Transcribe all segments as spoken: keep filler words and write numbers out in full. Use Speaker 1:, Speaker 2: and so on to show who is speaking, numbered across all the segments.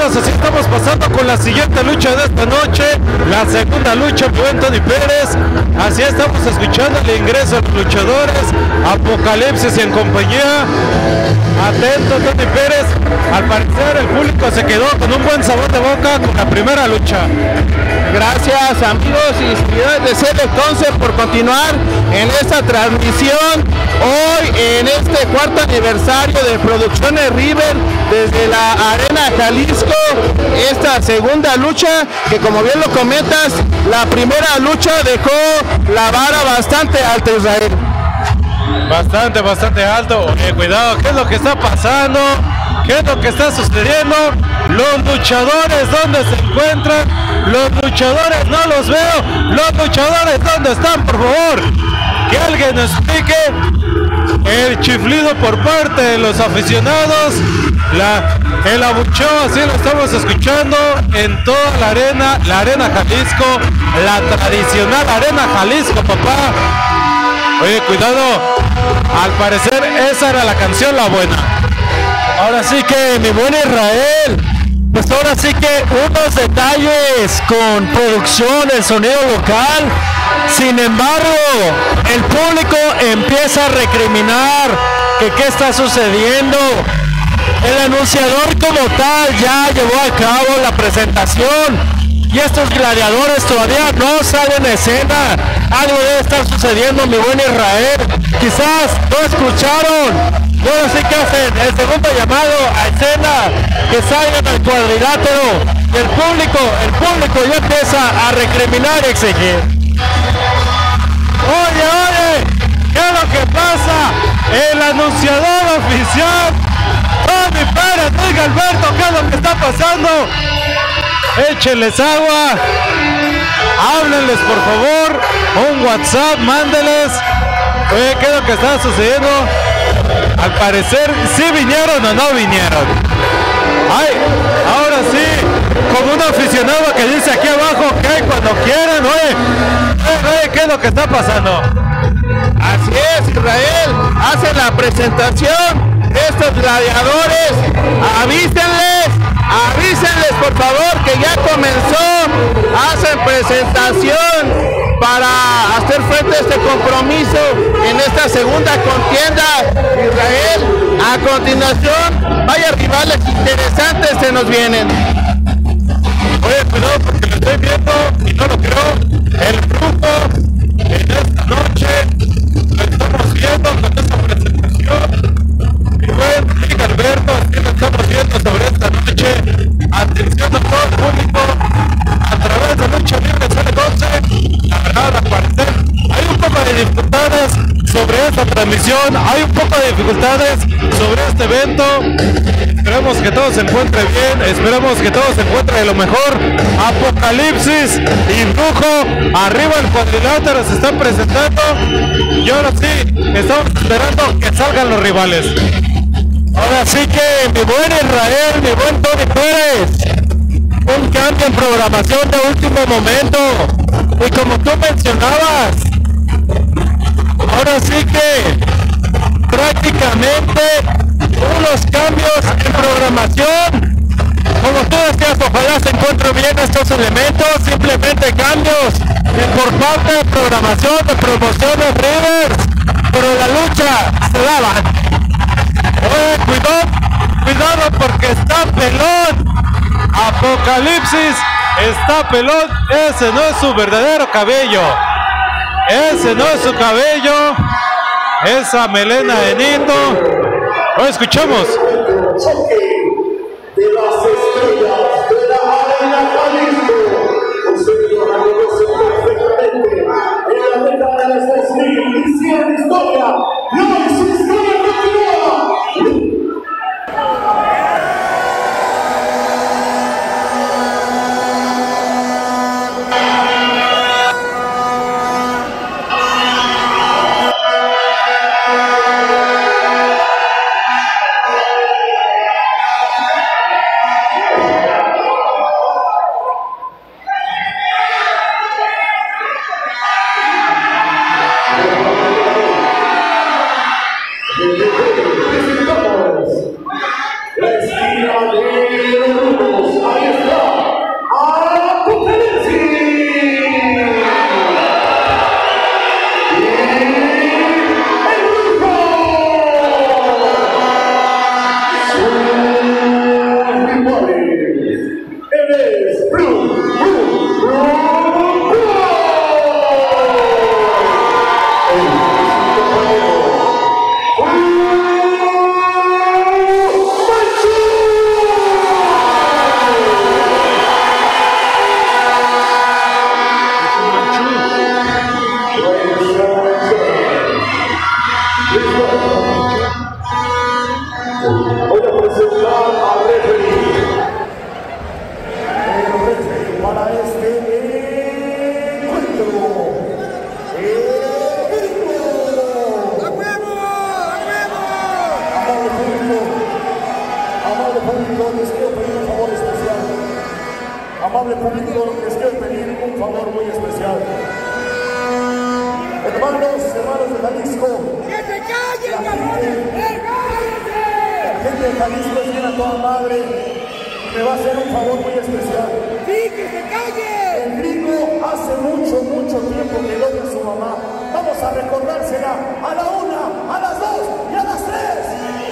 Speaker 1: compañeros, así estamos pasando con la siguiente lucha de esta noche, la segunda lucha, mi buen Tony Pérez. Así estamos escuchando el ingreso de los luchadores, Apocalipsis y en compañía. Atento, Tony Pérez. Al parecer el público se quedó con un buen sabor de boca con la primera lucha.
Speaker 2: Gracias, amigos y seguidores de C D once por continuar en esta transmisión hoy en este cuarto aniversario de Producciones River desde la Arena Jalisco. Esta segunda lucha que, como bien lo comentas, la primera lucha dejó la vara bastante alta, Israel.
Speaker 1: Bastante, bastante alto. Oye, cuidado, ¿qué es lo que está pasando? ¿Qué es lo que está sucediendo? Los luchadores, ¿dónde se encuentran? Los luchadores, no los veo. Los luchadores, ¿dónde están, por favor? Que alguien nos explique. El chiflido por parte de los aficionados, la, el abucheo, así lo estamos escuchando en toda la arena, la Arena Jalisco, la tradicional Arena Jalisco, papá. Oye, cuidado, al parecer esa era la canción, la buena.
Speaker 3: Ahora sí que, mi buen Israel, pues ahora sí que unos detalles con producción, el sonido local. Sin embargo, el público empieza a recriminar que qué está sucediendo. El anunciador como tal ya llevó a cabo la presentación y estos gladiadores todavía no salen a escena. Algo debe estar sucediendo, mi buen Israel. Quizás no escucharon. Bueno, sí que hacen el segundo llamado a escena, que salgan al cuadrilátero. Y el público, el público ya empieza a recriminar y exigir.
Speaker 1: Oye, oye, ¿qué es lo que pasa? El anunciador oficial, Tony Pérez, diga Alberto, ¿qué es lo que está pasando? Échenles agua, háblenles por favor, un WhatsApp, mándeles. Oye, ¿qué es lo que está sucediendo? Al parecer, ¿sí vinieron o no vinieron? Ay, ahora sí, como un aficionado que dice aquí abajo que cuando quieran, oye, oye, ¿qué es lo que está pasando?
Speaker 2: Así es, Israel, hacen la presentación de estos gladiadores. Avísenles, avísenles por favor que ya comenzó. Hacen presentación para hacer frente a este compromiso en esta segunda contienda, Israel. A continuación, vaya rivales interesantes se nos vienen.
Speaker 1: Oye, cuidado porque lo estoy viendo y no lo creo. El grupo en esta noche lo estamos viendo con esta presentación. Mi buen Rick Alberto, así lo estamos viendo sobre esta noche. Atención a todo el público a través de Lucha Libre C D once. La verdad, al parecer, hay un poco de dificultades sobre esta transmisión, hay un poco de dificultades sobre este evento. Esperemos que todo se encuentre bien, esperemos que todo se encuentre de lo mejor. Apocalipsis y Brujo, arriba el cuadrilátero se están presentando. Y ahora sí, estamos esperando que salgan los rivales.
Speaker 3: Ahora sí que, mi buen Israel, mi buen Tony Pérez, un cambio en programación de último momento. Y como tú mencionabas, ahora sí que prácticamente unos cambios en programación. Como tú decías, ojalá se encuentren bien estos elementos, simplemente cambios por parte de programación, de promoción de Rivers, pero la lucha se daba.
Speaker 1: Oye, cuidado, cuidado porque está pelón. Apocalipsis está pelón, ese no es su verdadero cabello. Ese no es su cabello. Esa melena de Nito. Lo escuchamos.
Speaker 4: De las estrellas de la Arena Jalisco. Ustedes lo reconocen perfectamente. En la década de los dos mil hicieron historia. Y hoy su historia continúa. Voy a presentar al referee. El referee para este encuentro. El gringo. ¡A huevo! ¡A huevo! Amable público, amable público, les quiero pedir un favor especial. Amable público, les quiero pedir un favor muy especial. Hermanos, hermanos de Jalisco. ¡Que se callen, cabrones! La gente de Jalisco es bien a toda madre y me va a hacer un favor muy especial. ¡Sí, que se calle! El gringo hace mucho, mucho tiempo que lo odia a su mamá. Vamos a recordársela a la una, a las dos y a las tres.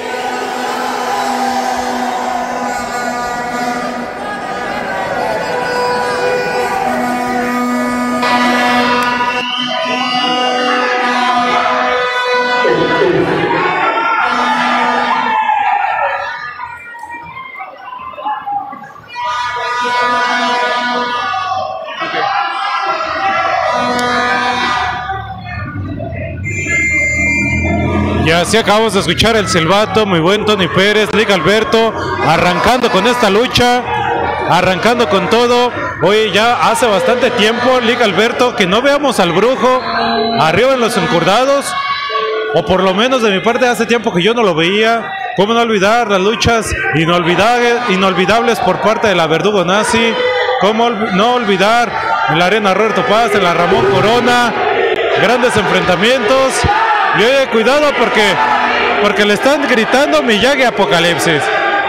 Speaker 1: Y así acabamos de escuchar el silbato, muy buen Tony Pérez, Lick Alberto, arrancando con esta lucha, arrancando con todo. Hoy ya hace bastante tiempo, Lick Alberto, que no veamos al Brujo arriba en los encurdados, o por lo menos de mi parte hace tiempo que yo no lo veía. Cómo no olvidar las luchas inolvidables, inolvidables por parte de la Verdugo Nazi, cómo no olvidar en la Arena Roberto Paz, en la Ramón Corona, grandes enfrentamientos. Y oye, cuidado porque, porque le están gritando Miyagi Apocalipsis.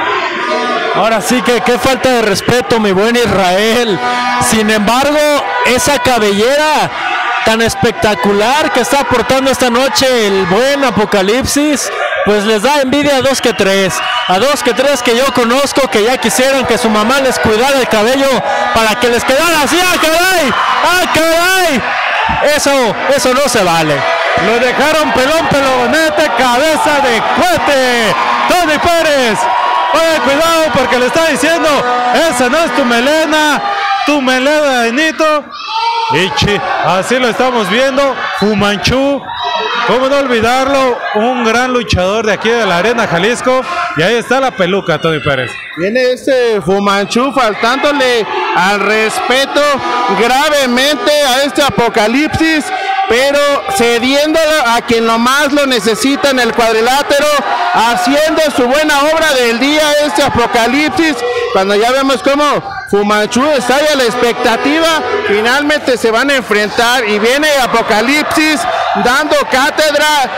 Speaker 3: Ahora sí que qué falta de respeto, mi buen Israel. Sin embargo, esa cabellera tan espectacular que está portando esta noche el buen Apocalipsis, pues les da envidia a dos que tres. A dos que tres que yo conozco que ya quisieran que su mamá les cuidara el cabello para que les quedara así. ¡Ah, caray! ¡Ah, caray! Eso, eso no se vale.
Speaker 1: Lo dejaron pelón, pelonete, cabeza de cohete. Tony Pérez. Oye, cuidado porque le está diciendo, esa no es tu melena, tu melena de Nito. Ichi, así lo estamos viendo. Fu Manchu, cómo no olvidarlo, un gran luchador de aquí de la Arena Jalisco. Y ahí está la peluca, Tony Pérez.
Speaker 2: Viene este Fu Manchu faltándole al respeto gravemente a este Apocalipsis, pero cediéndolo a quien nomás lo necesita en el cuadrilátero, haciendo su buena obra del día este Apocalipsis, cuando ya vemos cómo Fu Manchu está ahí a la expectativa, finalmente se van a enfrentar y viene Apocalipsis dando cátedra,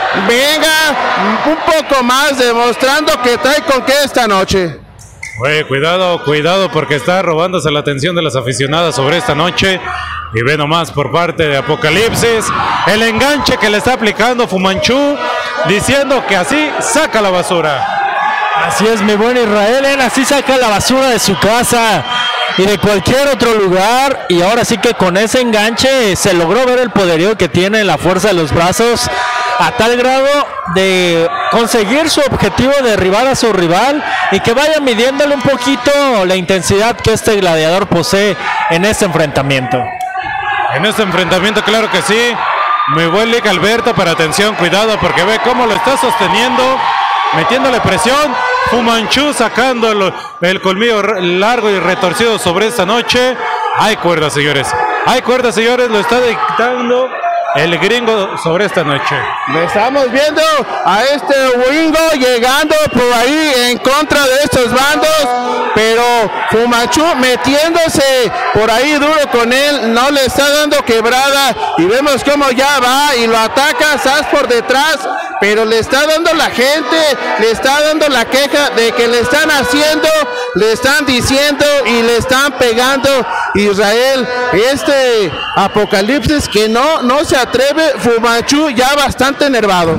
Speaker 2: venga, un poco más, demostrando que trae con qué esta noche.
Speaker 1: Oye, cuidado, cuidado porque está robándose la atención de las aficionadas sobre esta noche. Y ve nomás por parte de Apocalipsis el enganche que le está aplicando Fu Manchu, diciendo que así saca la basura.
Speaker 3: Así es, mi buen Israel, él así saca la basura de su casa y de cualquier otro lugar. Y ahora sí que con ese enganche se logró ver el poderío que tiene, la fuerza de los brazos, a tal grado de conseguir su objetivo de derribar a su rival y que vaya midiéndole un poquito la intensidad que este gladiador posee en este enfrentamiento.
Speaker 1: En este enfrentamiento, claro que sí. Muy buen Lick Alberto, pero atención, cuidado, porque ve cómo lo está sosteniendo, metiéndole presión. Fu Manchu sacando el, el colmillo largo y retorcido sobre esta noche. Hay cuerdas, señores. Hay cuerdas, señores. Lo está dictando el gringo sobre esta noche.
Speaker 2: Lo estamos viendo a este gringo llegando por ahí en contra de estos bandos, pero Fu Manchu metiéndose por ahí duro con él, no le está dando quebrada y vemos cómo ya va y lo ataca Sas por detrás, pero le está dando la gente, le está dando la queja de que le están haciendo, le están diciendo y le están pegando. Israel, este Apocalipsis que no, no se atreve, Fu Manchu ya bastante enervado.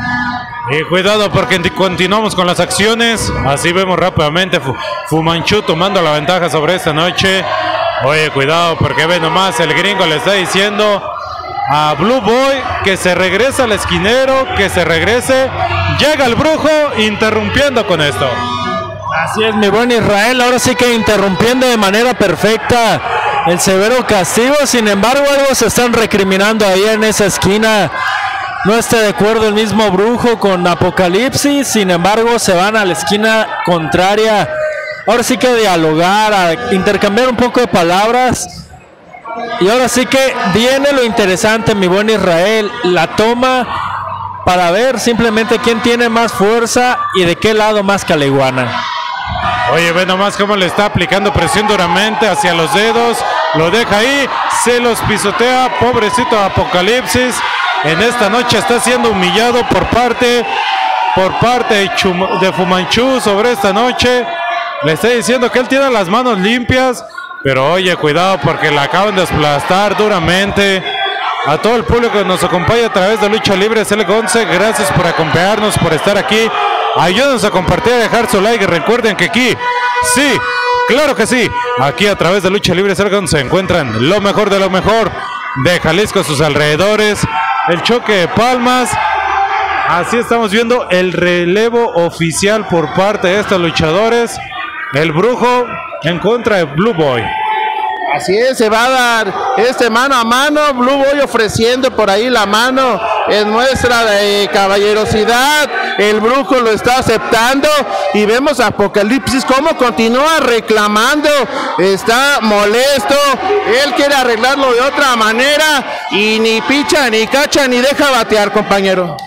Speaker 1: Y cuidado porque continuamos con las acciones. Así vemos rápidamente Fu, Fu Manchu tomando la ventaja sobre esta noche. Oye, cuidado porque ve nomás, el gringo le está diciendo a Blue Boy que se regrese al esquinero, que se regrese. Llega el Brujo interrumpiendo con esto.
Speaker 3: Así es, mi buen Israel, ahora sí que interrumpiendo de manera perfecta el severo castigo. Sin embargo, algo se están recriminando ahí en esa esquina no esté de acuerdo el mismo Brujo con Apocalipsis, sin embargo se van a la esquina contraria, ahora sí que a dialogar, a intercambiar un poco de palabras, y ahora sí que viene lo interesante, mi buen Israel, la toma para ver simplemente quién tiene más fuerza y de qué lado más caliguana.
Speaker 1: Oye, ve nomás cómo le está aplicando presión duramente hacia los dedos, lo deja ahí, se los pisotea, pobrecito Apocalipsis, en esta noche está siendo humillado por parte, por parte de, Chum, de Fu Manchu sobre esta noche, le está diciendo que él tiene las manos limpias, pero oye, cuidado porque la acaban de aplastar duramente. A todo el público que nos acompaña a través de Lucha Libre C L once, gracias por acompañarnos, por estar aquí. Ayúdenos a compartir, a dejar su like. Recuerden que aquí, sí, claro que sí, aquí a través de Lucha Libre C L once se encuentran lo mejor de lo mejor de Jalisco, sus alrededores, el choque de palmas. Así estamos viendo el relevo oficial por parte de estos luchadores. El Brujo en contra de Blue Boy.
Speaker 2: Así es, se va a dar este mano a mano, Blue Boy ofreciendo por ahí la mano en muestra de caballerosidad, el Brujo lo está aceptando y vemos a Apocalipsis cómo continúa reclamando, está molesto, él quiere arreglarlo de otra manera y ni picha, ni cacha, ni deja batear, compañero.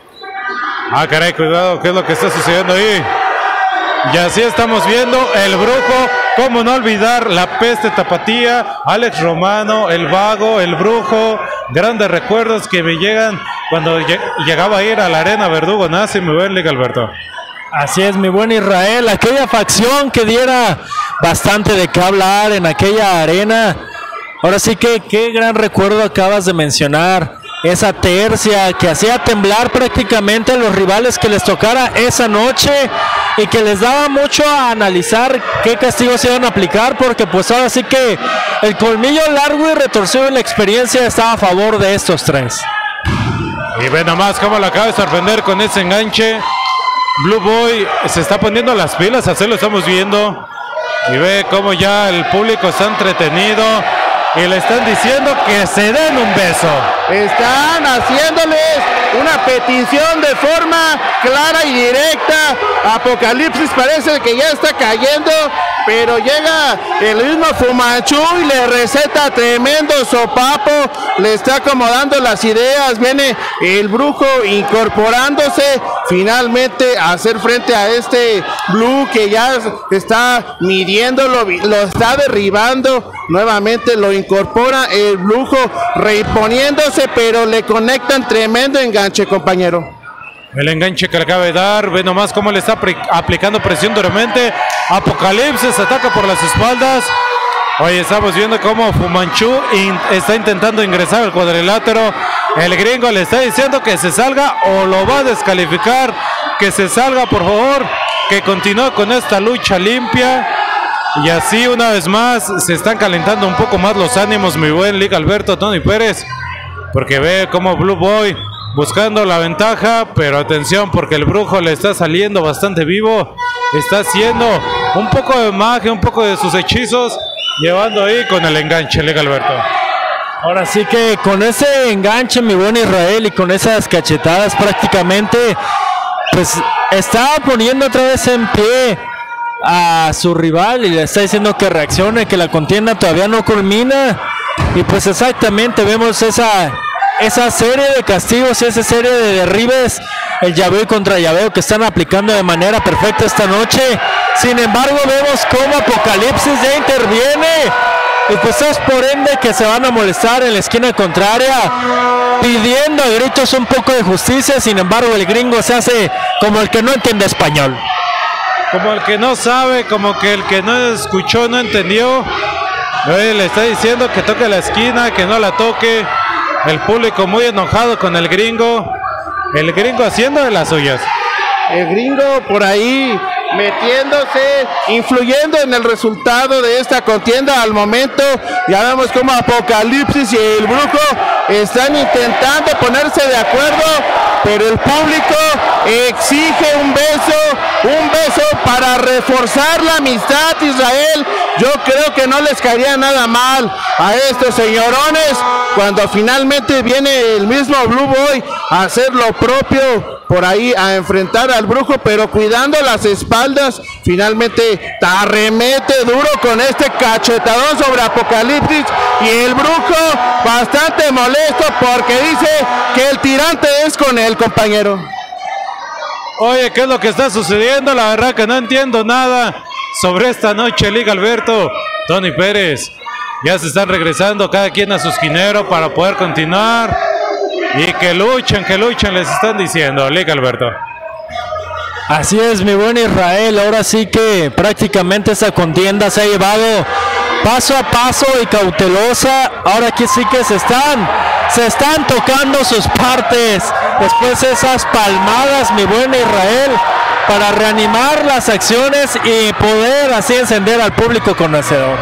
Speaker 1: Ah, caray, cuidado, ¿qué es lo que está sucediendo ahí? Y así estamos viendo el Brujo, cómo no olvidar la peste tapatía, Alex Romano, el Vago, el Brujo, grandes recuerdos que me llegan cuando llegaba a ir a la Arena Verdugo Nazi, mi buen Liga Alberto.
Speaker 3: Así es, mi buen Israel, aquella facción que diera bastante de qué hablar en aquella arena. Ahora sí que qué gran recuerdo acabas de mencionar. Esa tercia que hacía temblar prácticamente a los rivales que les tocara esa noche y que les daba mucho a analizar qué castigos se iban a aplicar, porque pues ahora sí que el colmillo largo y retorcido de la experiencia estaba a favor de estos tres.
Speaker 1: Y ve nomás cómo lo acaba de sorprender con ese enganche. Blue Boy se está poniendo las pilas, así lo estamos viendo. Y ve cómo ya el público está entretenido. Y le están diciendo que se den un beso.
Speaker 2: Están haciéndoles una petición de forma clara y directa. Apocalipsis parece que ya está cayendo, pero llega el mismo Fu Manchu y le receta tremendo sopapo, le está acomodando las ideas, viene el Brujo incorporándose finalmente a hacer frente a este Blue que ya está midiéndolo, lo está derribando, nuevamente lo incorpora el Brujo reponiéndose, pero le conectan tremendo enganche, compañero.
Speaker 1: El enganche que le acaba de dar, ve nomás cómo le está aplicando presión duramente. Apocalipsis ataca por las espaldas. Hoy estamos viendo cómo Fu Manchu in, está intentando ingresar al cuadrilátero. El gringo le está diciendo que se salga o lo va a descalificar. Que se salga, por favor, que continúe con esta lucha limpia. Y así una vez más se están calentando un poco más los ánimos, mi buen Liga Alberto, Tony Pérez. Porque ve cómo Blue Boy buscando la ventaja, pero atención porque el Brujo le está saliendo bastante vivo, está haciendo un poco de magia, un poco de sus hechizos, llevando ahí con el enganche, Liga Alberto.
Speaker 3: Ahora sí que con ese enganche, mi buen Israel, y con esas cachetadas prácticamente, pues está poniendo otra vez en pie a su rival y le está diciendo que reaccione, que la contienda todavía no culmina, y pues exactamente vemos esa esa serie de castigos y esa serie de derribes, el llaveo contra llaveo que están aplicando de manera perfecta esta noche. Sin embargo, vemos cómo Apocalipsis ya interviene y pues es por ende que se van a molestar en la esquina contraria, pidiendo a gritos un poco de justicia. Sin embargo, el gringo se hace como el que no entiende español,
Speaker 1: como el que no sabe, como que el que no escuchó, no entendió. Le está diciendo que toque la esquina, que no la toque. El público muy enojado con el gringo. El gringo haciendo de las suyas.
Speaker 2: El gringo por ahí metiéndose, influyendo en el resultado de esta contienda al momento. Ya vemos como Apocalipsis y el Brujo están intentando ponerse de acuerdo, pero el público exige un beso, un beso para reforzar la amistad, Israel. Yo creo que no les caería nada mal a estos señorones cuando finalmente viene el mismo Blue Boy a hacer lo propio por ahí, a enfrentar al brujo, pero cuidando las espaldas. Finalmente arremete duro con este cachetadón sobre Apocalipsis, y el brujo bastante molesto porque dice que el tirante es con él, compañero.
Speaker 1: Oye, ¿qué es lo que está sucediendo? La verdad que no entiendo nada sobre esta noche, Liga Alberto. Tony Pérez, ya se están regresando cada quien a su esquinero para poder continuar. Y que luchen, que luchen, les están diciendo, Liga Alberto.
Speaker 3: Así es, mi buen Israel. Ahora sí que prácticamente esa contienda se ha llevado paso a paso y cautelosa. Ahora aquí sí que se están, se están tocando sus partes. Después esas palmadas, mi buen Israel, para reanimar las acciones y poder así encender al público conocedor.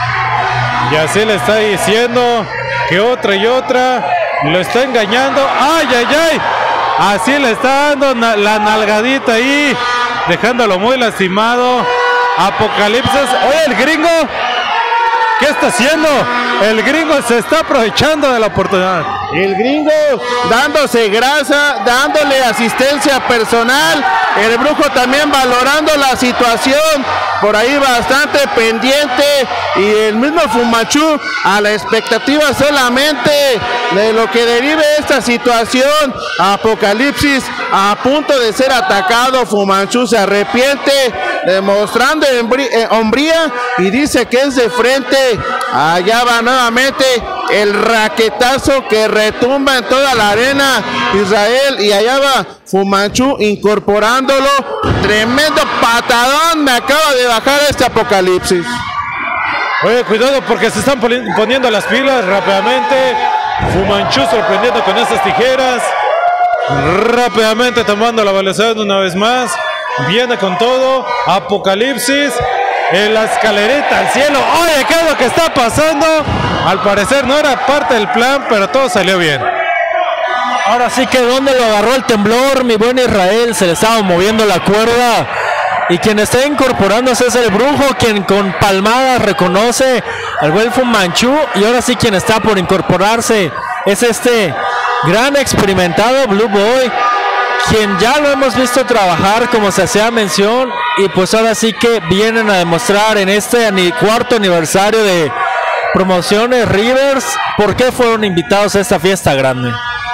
Speaker 1: Y así le está diciendo que otra y otra lo está engañando. ¡Ay, ay, ay! Así le está dando na la nalgadita ahí, dejándolo muy lastimado. Apocalipsis. Oye, el gringo, ¿qué está haciendo? El gringo se está aprovechando de la oportunidad.
Speaker 2: El gringo dándose grasa, dándole asistencia personal. El brujo también valorando la situación, por ahí bastante pendiente. Y el mismo Fu Manchu a la expectativa solamente de lo que derive esta situación. Apocalipsis a punto de ser atacado. Fu Manchu se arrepiente, demostrando hombría, y dice que es de frente. Allá va nuevamente el raquetazo que retumba en toda la arena, Israel, y allá va Fu Manchu incorporándolo. Tremendo patadón me acaba de bajar este Apocalipsis.
Speaker 1: Oye, cuidado porque se están poniendo las pilas rápidamente. Fu Manchu sorprendiendo con estas tijeras. Rápidamente tomando la velocidad una vez más. Viene con todo. Apocalipsis en la escalerita al cielo. Oye, ¿qué es lo que está pasando? Al parecer no era parte del plan, pero todo salió bien.
Speaker 3: Ahora sí que donde lo agarró el temblor, mi buen Israel, se le estaba moviendo la cuerda. Y quien está incorporándose es el brujo, quien con palmadas reconoce al buen Fu Manchu. Y ahora sí quien está por incorporarse es este gran experimentado Blue Boy, quien ya lo hemos visto trabajar, como se hacía mención. Y pues ahora sí que vienen a demostrar en este cuarto aniversario de Promociones Rivers por qué fueron invitados a esta fiesta grande.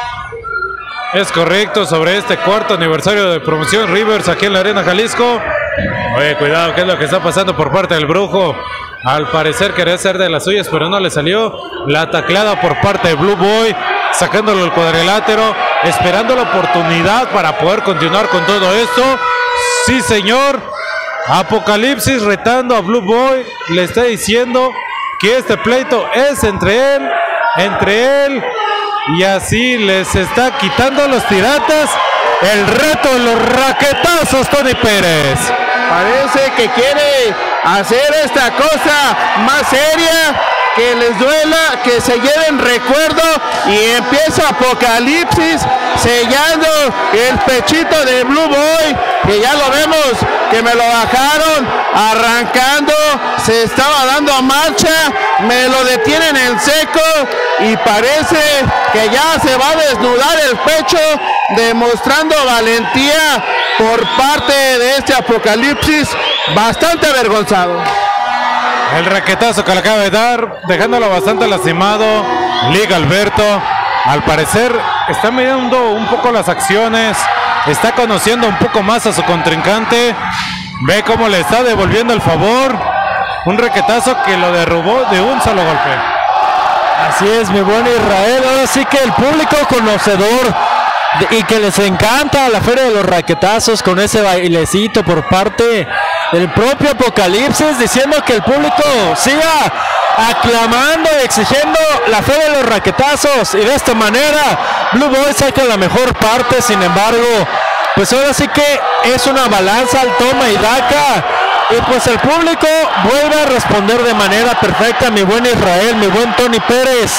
Speaker 1: Es correcto, sobre este cuarto aniversario de Promoción Rivers aquí en la Arena Jalisco. Oye, cuidado, ¿qué es lo que está pasando por parte del brujo? Al parecer quería hacer de las suyas, pero no le salió. La tacleada por parte de Blue Boy, sacándolo el cuadrilátero, esperando la oportunidad para poder continuar con todo esto. Sí, señor. Apocalipsis retando a Blue Boy, le está diciendo que este pleito es entre él, entre él, y así les está quitando los tiratas. El reto de los raquetazos, Tony Pérez.
Speaker 2: Parece que quiere hacer esta cosa más seria, que les duela, que se lleven recuerdo, y empieza Apocalipsis sellando el pechito de Blue Boy, que ya lo vemos, que me lo bajaron, arrancando, se estaba dando marcha, me lo detienen en seco, y parece que ya se va a desnudar el pecho, demostrando valentía por parte de este Apocalipsis, bastante avergonzado.
Speaker 1: El raquetazo que le acaba de dar, dejándolo bastante lastimado. Liga Alberto, al parecer está midiendo un poco las acciones, está conociendo un poco más a su contrincante. Ve cómo le está devolviendo el favor. Un raquetazo que lo derrubó de un solo golpe.
Speaker 3: Así es, mi buen Israel. Ahora sí que el público conocedor y que les encanta la Feria de los Raquetazos, con ese bailecito por parte del propio Apocalipsis, diciendo que el público siga aclamando y exigiendo la Feria de los Raquetazos, y de esta manera Blue Boy saca la mejor parte. Sin embargo, pues ahora sí que es una balanza al toma y daca, y pues el público vuelve a responder de manera perfecta, mi buen Israel, mi buen Tony Pérez.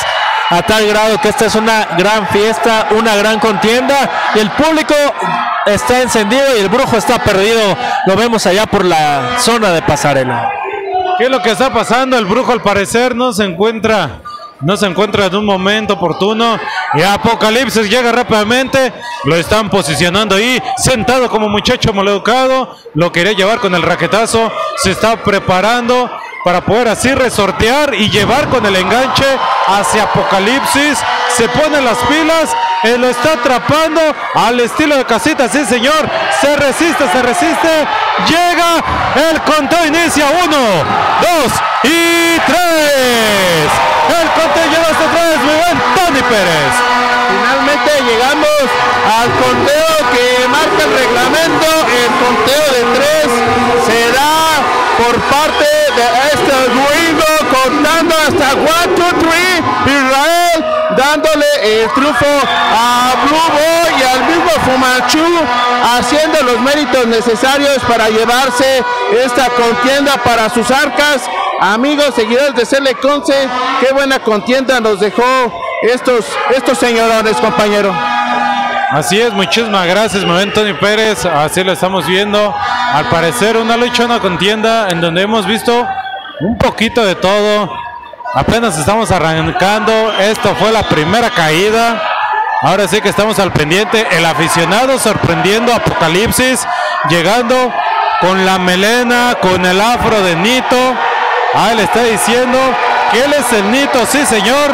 Speaker 3: a tal grado que esta es una gran fiesta, una gran contienda, y el público está encendido y el brujo está perdido. Lo vemos allá por la zona de pasarela.
Speaker 1: ¿Qué es lo que está pasando? El brujo al parecer no se encuentra no se encuentra en un momento oportuno y Apocalipsis llega rápidamente, lo están posicionando ahí, sentado como muchacho maleducado, lo quería llevar con el raquetazo, se está preparando para poder así resortear y llevar con el enganche hacia Apocalipsis, se pone las pilas, él lo está atrapando al estilo de casita, sí señor, se resiste, se resiste, llega, el conteo inicia, uno, dos y tres, el conteo lleva hasta atrás, muy buen Tony Pérez.
Speaker 2: Finalmente llegamos al conteo que marca el reglamento, el conteo de tres se da por parte de este gringo, contando hasta one, two, three, Israel dándole el triunfo a Blue Boy y al mismo Fu Manchu, haciendo los méritos necesarios para llevarse esta contienda para sus arcas. Amigos, seguidores de Select once, qué buena contienda nos dejó estos, estos señorones, compañero.
Speaker 1: Así es, muchísimas gracias, me ven Tony Pérez, así lo estamos viendo. Al parecer una lucha, una contienda en donde hemos visto un poquito de todo. Apenas estamos arrancando, esto fue la primera caída. Ahora sí que estamos al pendiente. El aficionado sorprendiendo a Apocalipsis, llegando con la melena, con el afro de Nito. Ah, le está diciendo que él es el Nito, sí señor.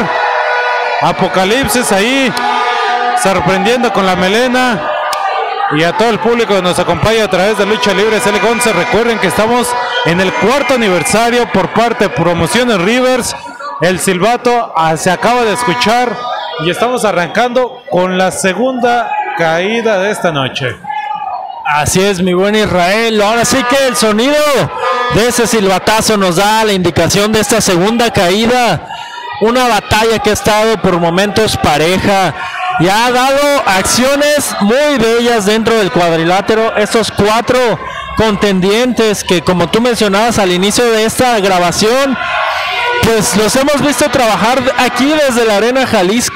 Speaker 1: Apocalipsis ahí, sorprendiendo con la melena. Y a todo el público que nos acompaña a través de Lucha Libre Select once, recuerden que estamos en el cuarto aniversario por parte de Promociones Rivers. El silbato ah, se acaba de escuchar y estamos arrancando con la segunda caída de esta noche.
Speaker 3: Así es, mi buen Israel. Ahora sí que el sonido de ese silbatazo nos da la indicación de esta segunda caída. Una batalla que ha estado por momentos pareja y ha dado acciones muy bellas dentro del cuadrilátero. Estos cuatro contendientes que, como tú mencionabas al inicio de esta grabación, pues los hemos visto trabajar aquí desde la Arena Jalisco.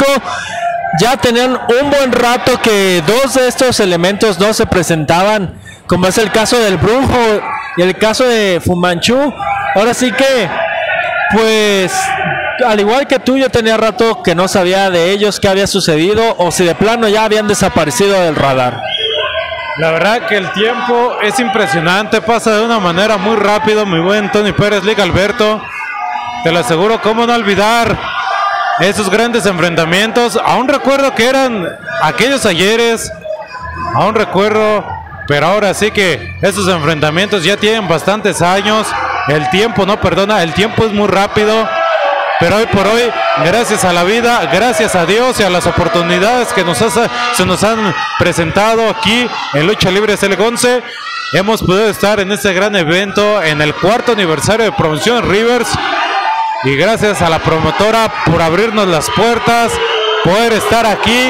Speaker 3: Ya tenían un buen rato que dos de estos elementos no se presentaban, como es el caso del Brujo y el caso de Fu Manchu. Ahora sí que, pues, al igual que tú, yo tenía rato que no sabía de ellos qué había sucedido o si de plano ya habían desaparecido del radar.
Speaker 1: La verdad que el tiempo es impresionante, pasa de una manera muy rápido, mi buen Tony Pérez, Liga Alberto. Te lo aseguro, cómo no olvidar esos grandes enfrentamientos. Aún recuerdo que eran aquellos ayeres, aún recuerdo, pero ahora sí que esos enfrentamientos ya tienen bastantes años. El tiempo no perdona, el tiempo es muy rápido, pero hoy por hoy, gracias a la vida, gracias a Dios y a las oportunidades que nos hace, se nos han presentado aquí en Lucha Libre Select once, hemos podido estar en este gran evento, en el cuarto aniversario de Promociones Rivers. Y gracias a la promotora por abrirnos las puertas, poder estar aquí,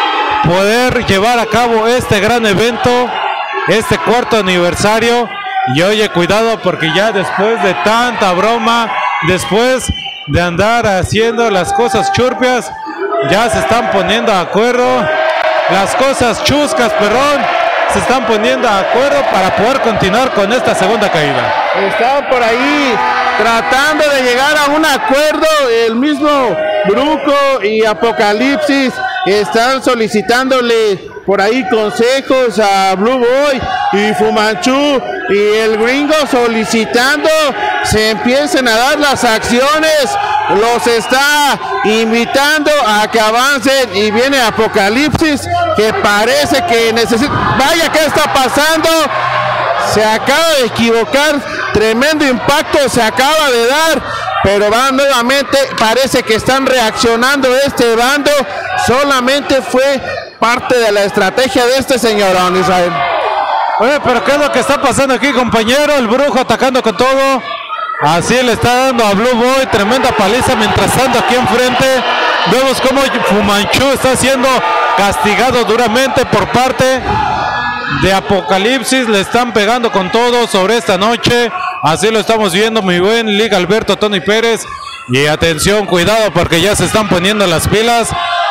Speaker 1: poder llevar a cabo este gran evento, este cuarto aniversario. Y oye, cuidado, porque ya después de tanta broma, después de andar haciendo las cosas churpias, ya se están poniendo de acuerdo, las cosas chuscas, perdón, se están poniendo de acuerdo para poder continuar con esta segunda caída.
Speaker 2: Estaban por ahí tratando de llegar a un acuerdo, el mismo Brujo y Apocalipsis están solicitándole por ahí consejos a Blue Boy y Fu Manchu, y el gringo solicitando se empiecen a dar las acciones, los está invitando a que avancen, y viene Apocalipsis que parece que necesita, vaya, ¿qué está pasando? Se acaba de equivocar, tremendo impacto se acaba de dar, pero va nuevamente, parece que están reaccionando este bando, solamente fue parte de la estrategia de este señor Israel.
Speaker 1: Oye, pero ¿qué es lo que está pasando aquí, compañero? El Brujo atacando con todo, así le está dando a Blue Boy, tremenda paliza, mientras tanto aquí enfrente vemos cómo Fu Manchu está siendo castigado duramente por parte de Apocalipsis, le están pegando con todo sobre esta noche, así lo estamos viendo, mi buen Liga Alberto Tony Pérez. Y atención, cuidado porque ya se están poniendo las pilas.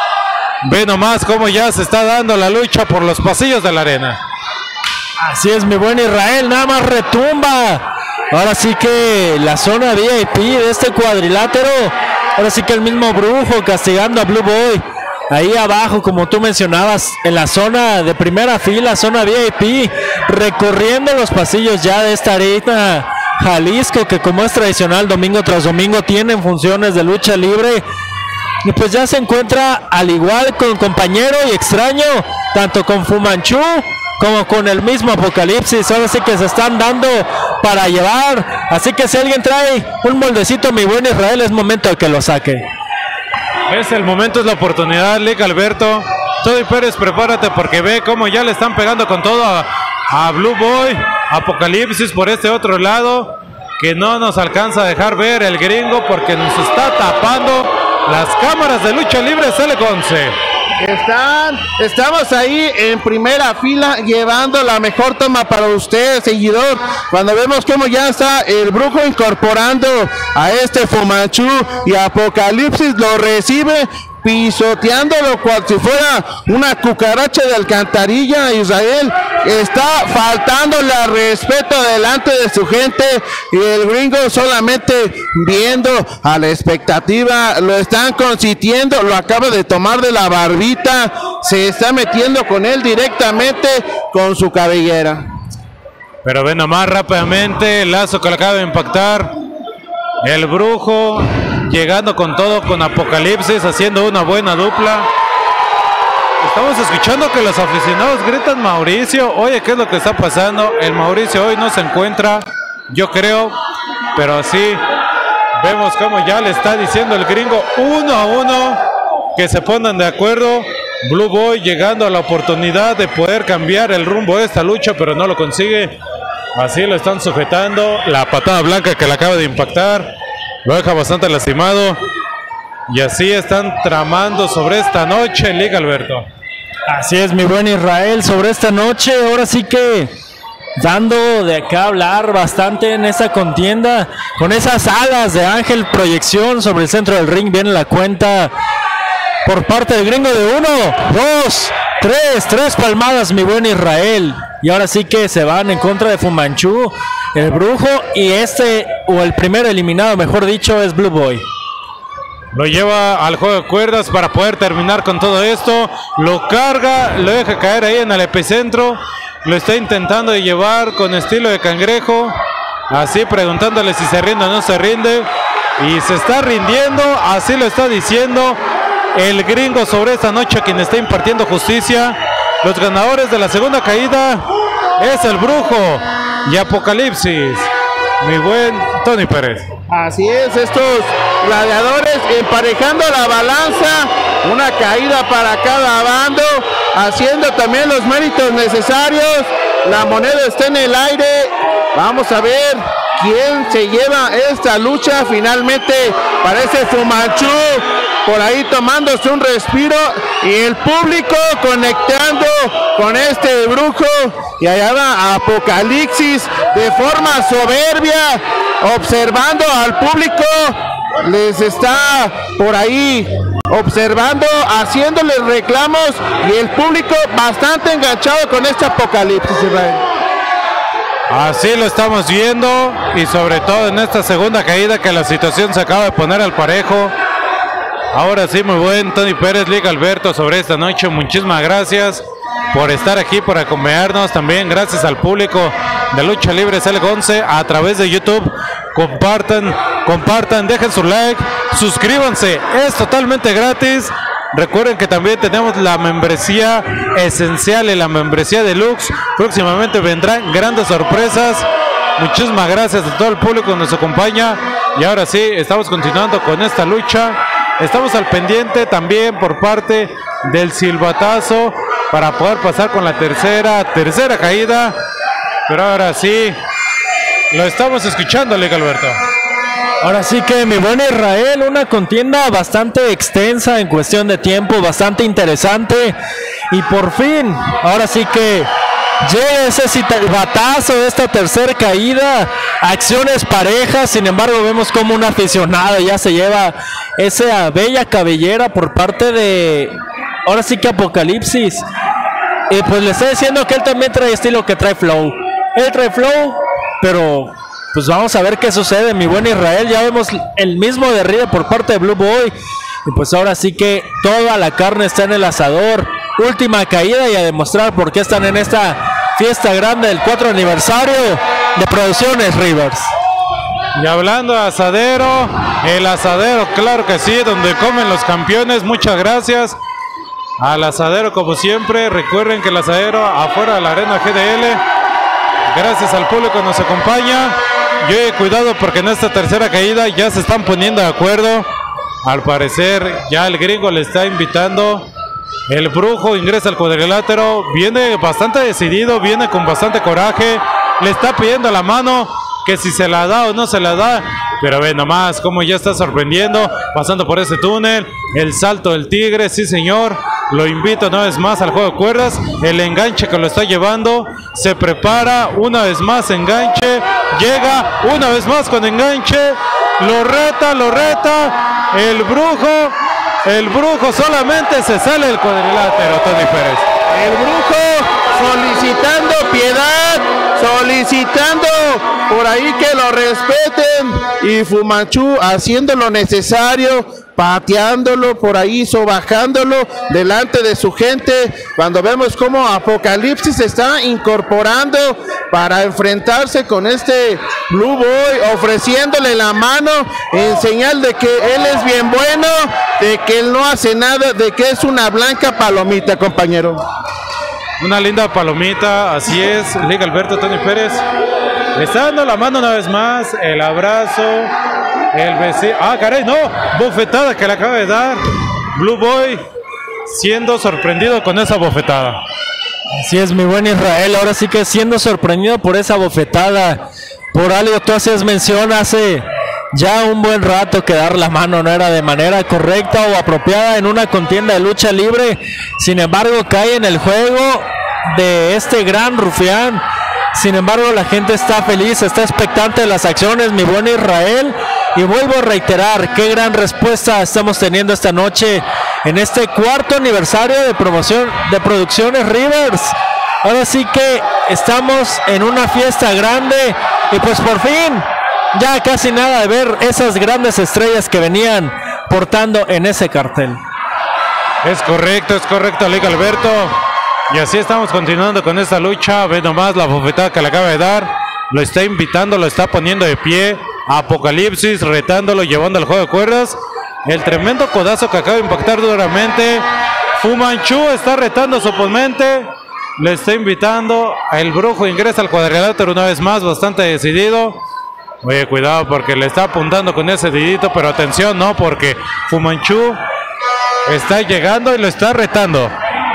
Speaker 1: Ve nomás cómo ya se está dando la lucha por los pasillos de la arena.
Speaker 3: Así es, mi buen Israel, nada más retumba. Ahora sí que la zona V I P de este cuadrilátero. Ahora sí que el mismo Brujo castigando a Blue Boy. Ahí abajo, como tú mencionabas, en la zona de primera fila, zona V I P, recorriendo los pasillos ya de esta arena Jalisco, que como es tradicional, domingo tras domingo tienen funciones de lucha libre. Y pues ya se encuentra al igual con compañero y extraño, tanto con Fu Manchu como con el mismo Apocalipsis. Ahora sí que se están dando para llevar. Así que si alguien trae un moldecito, mi buen Israel, es momento de que lo saque.
Speaker 1: Es el momento, es la oportunidad, Lick Alberto. Tony Pérez, prepárate porque ve cómo ya le están pegando con todo a, a Blue Boy. Apocalipsis por este otro lado, que no nos alcanza a dejar ver el gringo porque nos está tapando las cámaras de lucha libre Cele once.
Speaker 2: Están, estamos ahí en primera fila llevando la mejor toma para usted, seguidor. Cuando vemos cómo ya está el Brujo incorporando a este Fu Manchu y Apocalipsis lo recibe pisoteándolo cual si fuera una cucaracha de alcantarilla. Israel está faltándole al respeto delante de su gente y el gringo solamente viendo a la expectativa, lo están consintiendo, lo acaba de tomar de la barbita, se está metiendo con él directamente con su cabellera.
Speaker 1: Pero ven nomás rápidamente el lazo que le acaba de impactar el Brujo, llegando con todo con Apocalipsis, haciendo una buena dupla. Estamos escuchando que los aficionados gritan Mauricio. Oye, ¿qué es lo que está pasando? El Mauricio hoy no se encuentra, yo creo, pero así vemos cómo ya le está diciendo el gringo uno a uno que se pongan de acuerdo. Blue Boy llegando a la oportunidad de poder cambiar el rumbo de esta lucha, pero no lo consigue. Así lo están sujetando. La patada blanca que le acaba de impactar lo deja bastante lastimado. Y así están tramando sobre esta noche, Lick Alberto.
Speaker 3: Así es, mi buen Israel, sobre esta noche. Ahora sí que dando de acá a hablar bastante en esta contienda. Con esas alas de Ángel Proyección sobre el centro del ring. Viene la cuenta por parte del gringo de uno, dos, tres, tres palmadas, mi buen Israel. Y ahora sí que se van en contra de Fu Manchu, el Brujo, y este, o el primer eliminado, mejor dicho, es Blue Boy.
Speaker 1: Lo lleva al juego de cuerdas para poder terminar con todo esto. Lo carga, lo deja caer ahí en el epicentro. Lo está intentando de llevar con estilo de cangrejo. Así preguntándole si se rinde o no se rinde. Y se está rindiendo, así lo está diciendo el gringo sobre esta noche, quien está impartiendo justicia. Los ganadores de la segunda caída es el Brujo y Apocalipsis, mi buen Tony Pérez.
Speaker 2: Así es, estos gladiadores emparejando la balanza, una caída para cada bando, haciendo también los méritos necesarios. La moneda está en el aire. Vamos a ver quién se lleva esta lucha. Finalmente parece Fu Manchu por ahí tomándose un respiro y el público conectando con este Brujo. Y allá va Apocalipsis de forma soberbia, observando al público. Les está por ahí observando, haciéndoles reclamos, y el público bastante enganchado con este Apocalipsis, Israel.
Speaker 1: Así lo estamos viendo, y sobre todo en esta segunda caída que la situación se acaba de poner al parejo. Ahora sí, muy buen Tony Pérez, Lick Alberto, sobre esta noche. Muchísimas gracias por estar aquí, por acompañarnos. También gracias al público de Lucha Libre Cele once a través de YouTube. Compartan, compartan, dejen su like, suscríbanse, es totalmente gratis. Recuerden que también tenemos la membresía esencial y la membresía deluxe. Próximamente vendrán grandes sorpresas. Muchísimas gracias a todo el público que nos acompaña. Y ahora sí, estamos continuando con esta lucha. Estamos al pendiente también por parte del silbatazo para poder pasar con la tercera, tercera caída. Pero ahora sí, lo estamos escuchando, Lick Alberto.
Speaker 3: Ahora sí que, mi buen Israel, una contienda bastante extensa en cuestión de tiempo, bastante interesante. Y por fin, ahora sí que llega ese batazo de esta tercera caída, acciones parejas, sin embargo vemos como un aficionado ya se lleva esa bella cabellera por parte de, ahora sí que Apocalipsis, y pues le está diciendo que él también trae estilo, que trae flow, él trae flow, pero pues vamos a ver qué sucede, mi buen Israel. Ya vemos el mismo derribe por parte de Blue Boy, y pues ahora sí que toda la carne está en el asador. Última caída y a demostrar por qué están en esta fiesta grande del cuatro aniversario de Producciones Rivers.
Speaker 1: Y hablando de asadero, el asadero, claro que sí, donde comen los campeones. Muchas gracias al asadero como siempre. Recuerden que el asadero afuera de la arena G D L. Gracias al público que nos acompaña. Y oye, cuidado porque en esta tercera caída ya se están poniendo de acuerdo. Al parecer ya el gringo le está invitando. El brujo ingresa al cuadrilátero. Viene bastante decidido, viene con bastante coraje. Le está pidiendo la mano, que si se la da o no se la da. Pero ve nomás cómo ya está sorprendiendo, pasando por ese túnel. El salto del tigre, sí señor. Lo invito una vez más al juego de cuerdas. El enganche que lo está llevando. Se prepara una vez más, enganche. Llega una vez más con enganche. Lo reta, lo reta. El brujo, el brujo solamente se sale del cuadrilátero, Tony Pérez.
Speaker 2: El brujo solicitando piedad, solicitando por ahí que lo respeten, y Fu Manchu haciendo lo necesario, pateándolo por ahí, sobajándolo delante de su gente, cuando vemos cómo Apocalipsis se está incorporando para enfrentarse con este Blue Boy, ofreciéndole la mano en señal de que él es bien bueno, de que él no hace nada, de que es una blanca palomita, compañero.
Speaker 1: Una linda palomita, así es, Liga Alberto Tony Pérez. Le está dando la mano una vez más, el abrazo, el besito. Ah, caray, no, bofetada que le acaba de dar Blue Boy, siendo sorprendido con esa bofetada.
Speaker 3: Así es, mi buen Israel, ahora sí que siendo sorprendido por esa bofetada. Por algo tú hacías mención hace ya un buen rato que dar la mano no era de manera correcta o apropiada en una contienda de lucha libre. Sin embargo, cae en el juego de este gran rufián. Sin embargo, la gente está feliz, está expectante de las acciones, mi buen Israel. Y vuelvo a reiterar, qué gran respuesta estamos teniendo esta noche en este cuarto aniversario de promoción de Producciones Rivers. Ahora sí que estamos en una fiesta grande y pues por fin, ya casi nada de ver esas grandes estrellas que venían portando en ese cartel.
Speaker 1: Es correcto, es correcto, Liga Alberto. Y así estamos continuando con esta lucha. Ve nomás la bofetada que le acaba de dar. Lo está invitando, lo está poniendo de pie. Apocalipsis retándolo, llevando al juego de cuerdas. El tremendo codazo que acaba de impactar duramente. Fu Manchu está retando a su oponente. Le está invitando. El brujo ingresa al cuadrilátero una vez más, bastante decidido. Oye, cuidado porque le está apuntando con ese dedito. Pero atención, no, porque Fu Manchu está llegando y lo está retando.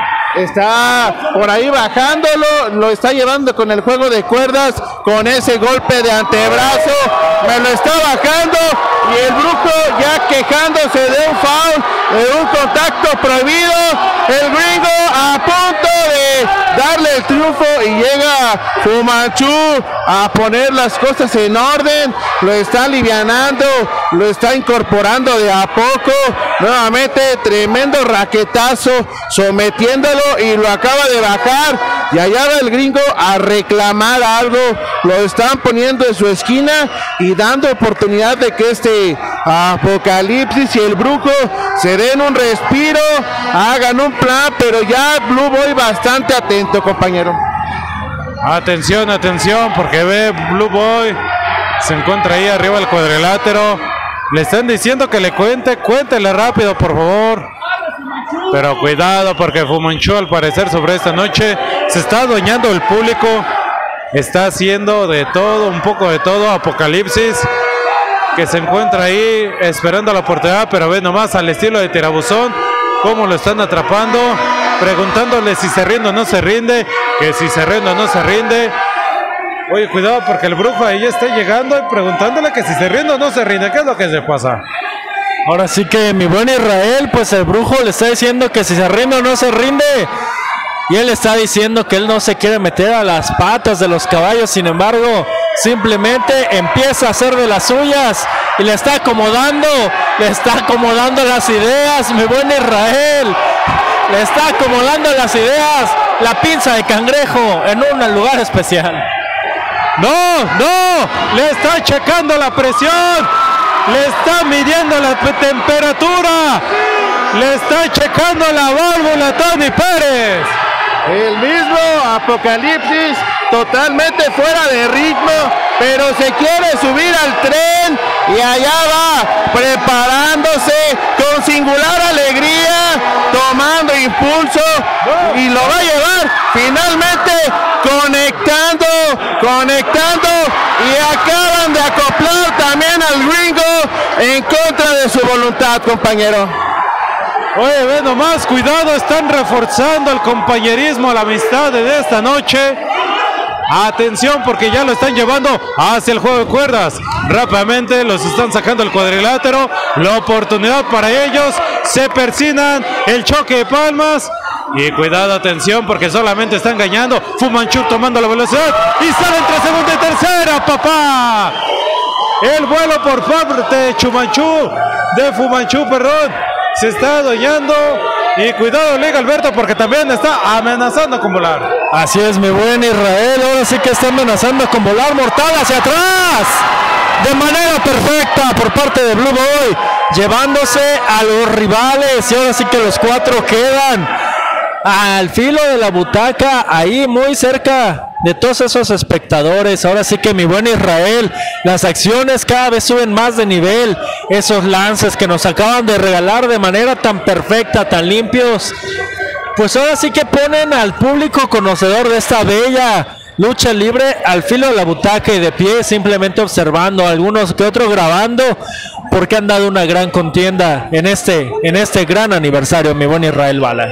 Speaker 2: Está por ahí bajándolo, lo está llevando con el juego de cuerdas, con ese golpe de antebrazo, me lo está bajando y el brujo ya quejándose de un foul, de un contacto prohibido. El gringo a punto de darle el triunfo y llega Fu Manchu a poner las cosas en orden, lo está alivianando, lo está incorporando de a poco. Nuevamente tremendo raquetazo, sometiéndolo y lo acaba de bajar. Y allá va el gringo a reclamar algo, lo están poniendo en su esquina y dando oportunidad de que este Apocalipsis y el brujo se den un respiro, hagan un plan, pero ya Blue Boy bastante atento, compañero.
Speaker 1: Atención, atención, porque ve Blue Boy, se encuentra ahí arriba del cuadrilátero. Le están diciendo que le cuente, cuéntele rápido, por favor. Pero cuidado, porque Fu Manchu, al parecer, sobre esta noche se está adueñando el público. Está haciendo de todo, un poco de todo. Apocalipsis, que se encuentra ahí esperando la oportunidad, pero ve nomás al estilo de tirabuzón cómo lo están atrapando, preguntándole si se rinde o no se rinde, que si se rinde o no se rinde. Oye, cuidado porque el brujo ahí está llegando y preguntándole que si se rinde o no se rinde. ¿Qué es lo que se pasa?
Speaker 3: Ahora sí que mi buen Israel, pues el brujo le está diciendo que si se rinde o no se rinde. y él está diciendo que él no se quiere meter a las patas de los caballos, sin embargo, simplemente empieza a hacer de las suyas y le está acomodando, le está acomodando las ideas, mi buen Israel, le está acomodando las ideas, la pinza de cangrejo en un lugar especial.
Speaker 1: No, no, le está checando la presión, le está midiendo la temperatura, le está checando la válvula Tony Pérez.
Speaker 2: El mismo Apocalipsis totalmente fuera de ritmo, pero se quiere subir al tren y allá va preparándose con singular alegría, tomando impulso y lo va a llevar finalmente conectando, conectando y acaban de acoplar también al gringo en contra de su voluntad, compañero.
Speaker 1: Oye, ve nomás, cuidado, están reforzando el compañerismo, la amistad de esta noche. Atención, porque ya lo están llevando hacia el juego de cuerdas. Rápidamente los están sacando el cuadrilátero. La oportunidad para ellos. Se persinan el choque de palmas. Y cuidado, atención, porque solamente están engañando. Fu Manchu tomando la velocidad. Y sale entre segunda y tercera, papá. El vuelo por parte de Chumanchu, de Fu Manchu, perdón. Se está adueñando y cuidado Liga Alberto porque también está amenazando con volar.
Speaker 3: Así es, mi buen Israel, ahora sí que está amenazando con volar mortal hacia atrás. De manera perfecta por parte de Blue Boy, llevándose a los rivales y ahora sí que los cuatro quedan al filo de la butaca, ahí muy cerca de todos esos espectadores. Ahora sí que mi buen Israel, las acciones cada vez suben más de nivel, esos lances que nos acaban de regalar de manera tan perfecta, tan limpios, pues ahora sí que ponen al público conocedor de esta bella lucha libre al filo de la butaca y de pie, simplemente observando, algunos que otros grabando, porque han dado una gran contienda en este, en este gran aniversario, mi buen Israel Bala.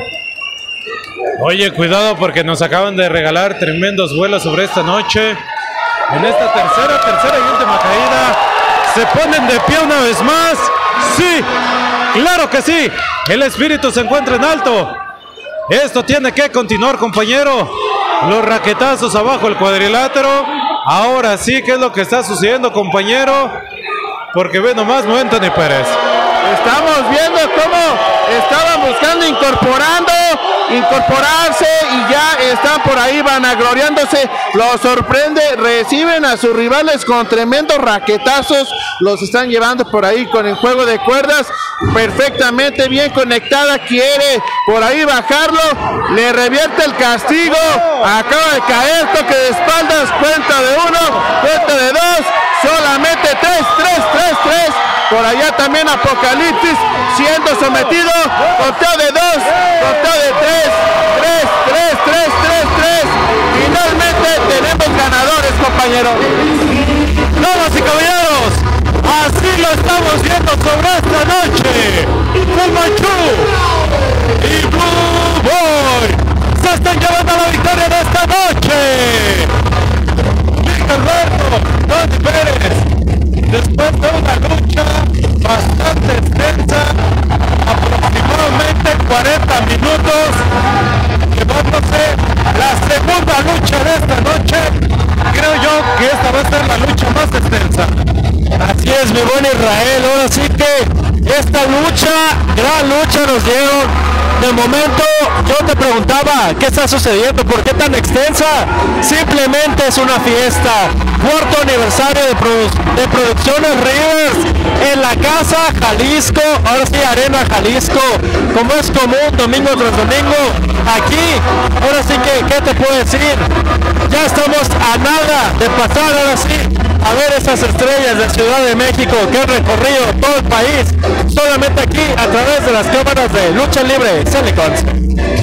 Speaker 1: Oye, cuidado porque nos acaban de regalar tremendos vuelos sobre esta noche. En esta tercera, tercera y última caída, se ponen de pie una vez más. Sí, claro que sí. El espíritu se encuentra en alto. Esto tiene que continuar, compañero. Los raquetazos abajo, el cuadrilátero. Ahora sí, ¿qué es lo que está sucediendo, compañero? Porque ve nomás, no Anthony Pérez.
Speaker 2: Estamos viendo cómo estaban buscando incorporando, incorporarse y ya están por ahí vanagloriándose. Los sorprende, reciben a sus rivales con tremendos raquetazos, los están llevando por ahí con el juego de cuerdas, perfectamente bien conectada, quiere por ahí bajarlo, le revierte el castigo, acaba de caer, toque de espaldas, cuenta de uno, cuenta de dos, solamente tres, tres, tres, tres. Por allá también Apocalipsis siendo sometido, conteo de dos, conteo de tres, tres, tres, tres, tres, tres. Finalmente tenemos ganadores, compañeros.
Speaker 1: Damas y caballeros, así lo estamos viendo sobre esta noche. Fu Manchu y Blue Boy se están llevando la victoria de esta noche. Miguel Alberto, Tony Pérez. Después de una lucha bastante extensa, aproximadamente cuarenta minutos, llevándose la segunda lucha de esta noche, creo yo que esta va a ser la lucha más extensa.
Speaker 3: Así es, mi buen Israel, ahora sí que esta lucha, gran lucha nos dieron. De momento yo te preguntaba, ¿qué está sucediendo? ¿Por qué tan extensa? Simplemente es una fiesta. Cuarto aniversario de, produ de Producciones Rivers en la casa Jalisco, ahora sí Arena Jalisco, como es común domingo tras domingo. Aquí, ahora sí que, ¿qué te puedo decir? Ya estamos a nada de pasar ahora sí a ver esas estrellas de Ciudad de México que han recorrido todo el país, solamente aquí a través de las cámaras de Lucha Libre Silicons.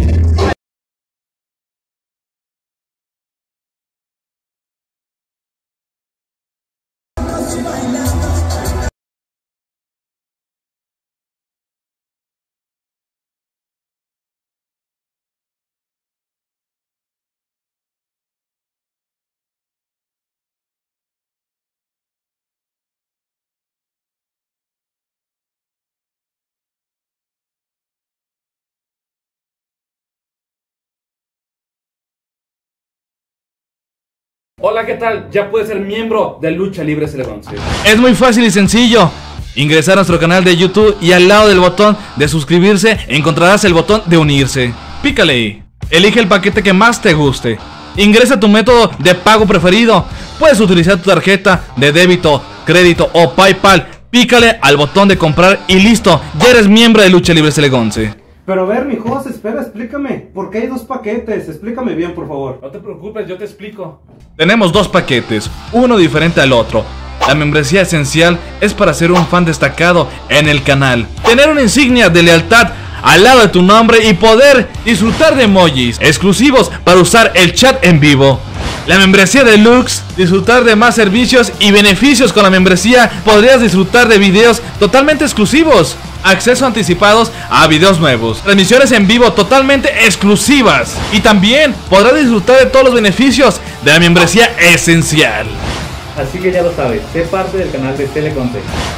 Speaker 5: Hola, ¿qué tal? Ya puedes ser miembro de Lucha Libre Celegonce.
Speaker 2: Es muy fácil y sencillo. Ingresar a nuestro canal de YouTube y al lado del botón de suscribirse encontrarás el botón de unirse. Pícale ahí. Elige el paquete que más te guste. Ingresa tu método de pago preferido. Puedes utilizar tu tarjeta de débito, crédito o PayPal. Pícale al botón de comprar y listo. Ya eres miembro de Lucha Libre Celegonce.
Speaker 6: Pero a ver, mi Jos, espera, explícame. ¿Por qué hay dos paquetes? Explícame bien, por favor.
Speaker 5: No te preocupes, yo te explico.
Speaker 2: Tenemos dos paquetes, uno diferente al otro. La membresía esencial es para ser un fan destacado en el canal, tener una insignia de lealtad al lado de tu nombre y poder disfrutar de emojis exclusivos para usar el chat en vivo. La membresía deluxe, disfrutar de más servicios y beneficios. Con la membresía podrías disfrutar de videos totalmente exclusivos, acceso anticipados a videos nuevos, transmisiones en vivo totalmente exclusivas y también podrás disfrutar de todos los beneficios de la membresía esencial.
Speaker 7: Así que ya lo sabes, sé parte del canal de Celegonce.